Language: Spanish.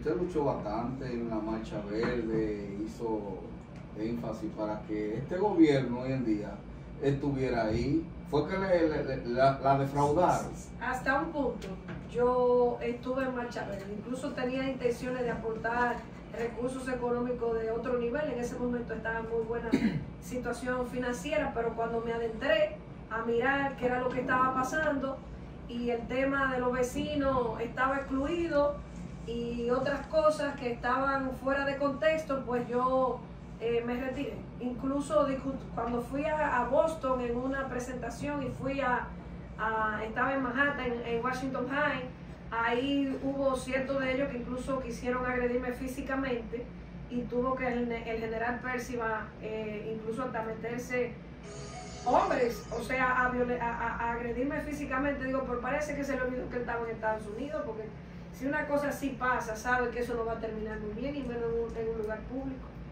usted luchó bastante en la Marcha Verde, hizo énfasis para que este gobierno hoy en día estuviera ahí. Fue que la defraudaron. Hasta un punto. Yo estuve en Marcha Verde, incluso tenía intenciones de aportar recursos económicos de otro nivel. En ese momento estaba en muy buena situación financiera, pero cuando me adentré a mirar qué era lo que estaba pasando y el tema de los vecinos estaba excluido y otras cosas que estaban fuera de contexto, pues yo me retiré. Incluso cuando fui a Boston en una presentación y estaba en Manhattan, en Washington High, ahí hubo ciertos de ellos que incluso quisieron agredirme físicamente y tuvo que el general Percival incluso hasta meterse hombres, o sea, a agredirme físicamente. Digo, pero parece que se le olvidó que él estaba en Estados Unidos, porque si una cosa así pasa, sabe que eso no va a terminar muy bien y menos en un lugar público.